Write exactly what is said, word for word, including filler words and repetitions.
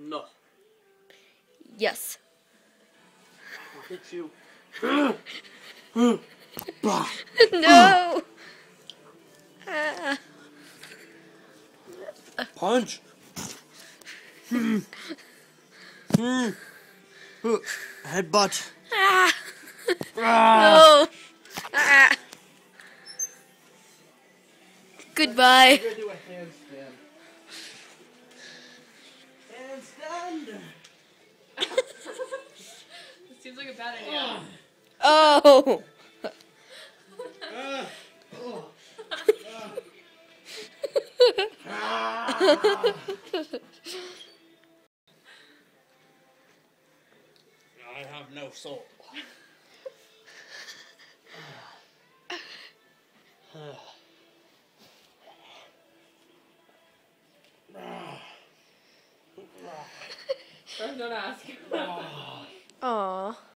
No. Yes. I'll hit you. No. Ah. Punch. Headbutt. Ah. Ah. No. Ah. Goodbye. I'm gonna do a handstand. Handstand. This seems like a bad idea. Oh. Uh, oh. uh. Ah. I have no soul. Don't ask.